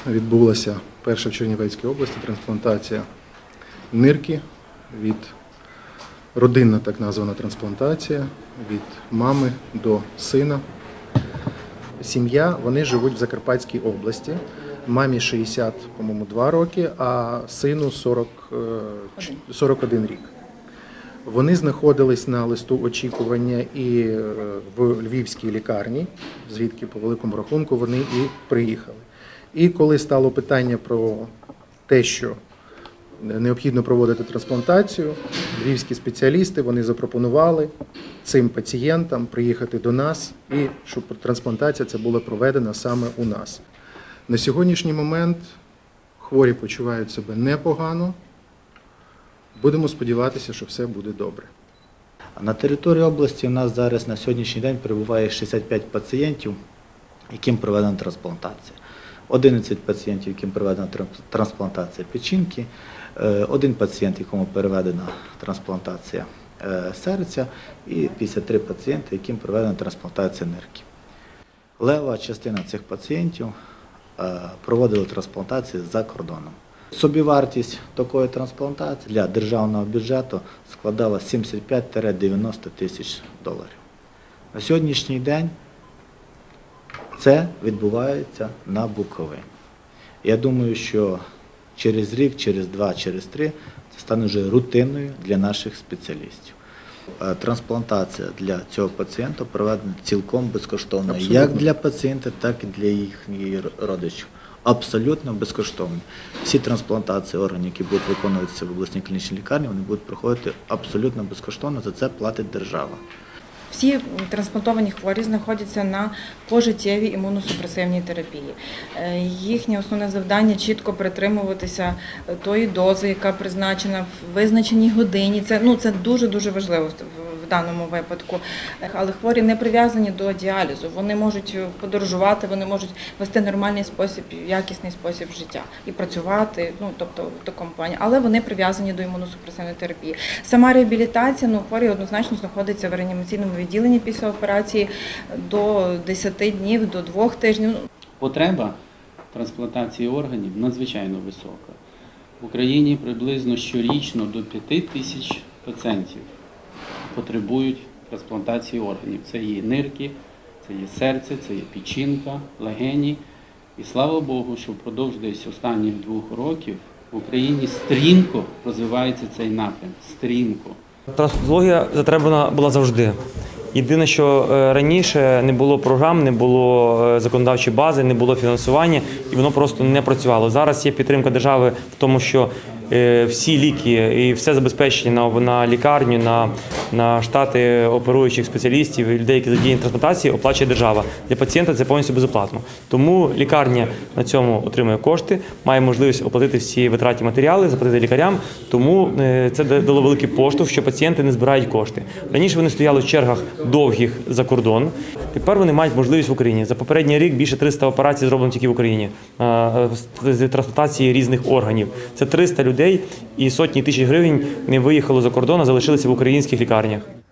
відбулася перша в Чернівецькій області трансплантація нирки, родинна так названа трансплантація, від мами до сина. Сім'я, вони живуть в Закарпатській області. Мамі 60, по-моєму, 2 роки, а сину 41 рік. Вони знаходились на листу очікування і в Львівській лікарні, звідки по великому рахунку вони і приїхали. І коли стало питання про те, що необхідно проводити трансплантацію, львівські спеціалісти, вони запропонували цим пацієнтам приїхати до нас і щоб трансплантація ця була проведена саме у нас. На сьогоднішній момент хворі почувають себе непогано. Будемо сподіватися, що все буде добре. На території області у нас зараз на сьогоднішній день перебуває 65 пацієнтів, яким проведена трансплантація. 11 пацієнтів, яким проведена трансплантація печінки, 1 пацієнт, якому переведена трансплантація серця і 53 пацієнти, яким проведена трансплантація нирки. Левова частина цих пацієнтів проводили трансплантації за кордоном. Собівартість такої трансплантації для державного бюджету складала 75-90 тисяч доларів. На сьогоднішній день це відбувається на Буковині. Я думаю, що через рік, через 2, через 3 це стане вже рутинною для наших спеціалістів. Трансплантація для цього пацієнта проведена цілком безкоштовно, абсолютно. Як для пацієнта, так і для їхніх родичів. Абсолютно безкоштовно. Всі трансплантації органів, які будуть виконуватися в обласній клінічній лікарні, вони будуть проходити абсолютно безкоштовно, за це платить держава. Всі трансплантовані хворі знаходяться на пожиттєвій імуносупресивній терапії. Їхнє основне завдання – чітко притримуватися тої дози, яка призначена в визначеній годині. Це дуже-дуже важливо в даному випадку. Але хворі не прив'язані до діалізу. Вони можуть подорожувати, вони можуть вести нормальний спосіб, якісний спосіб життя і працювати, тобто в такому плані. Але вони прив'язані до імуносупресивної терапії. Сама реабілітація, хворі однозначно знаходиться в реанімаційному відділенні після операції до 10 днів, до 2 тижнів. Потреба трансплантації органів надзвичайно висока. В Україні приблизно щорічно до 5 тисяч пацієнтів потребують трансплантації органів. Це є нирки, це є серце, це є печінка, легені. І слава Богу, що впродовж десь останніх 2 років в Україні стрімко розвивається цей напрям. Стрімко. Трансплантологія затребувана була завжди. Єдине, що раніше не було програм, не було законодавчої бази, не було фінансування, і воно просто не працювало. Зараз є підтримка держави в тому, що всі ліки і все забезпечення на лікарню, на штати оперуючих спеціалістів і людей, які задіяні в трансплантації, оплачує держава. Для пацієнта це повністю безоплатно. Тому лікарня на цьому отримує кошти, має можливість оплатити всі витратні матеріали, заплатити лікарям. Тому це дало великий поштовх, що пацієнти не збирають кошти. Раніше вони стояли в чергах довгих за кордон. Тепер вони мають можливість в Україні. За попередній рік більше 300 операцій зроблено тільки в Україні з трансплантації різних органів. Це 300 людей і сотні тисяч гривень не виїхало за кордон, а залишилися в українських лікарнях.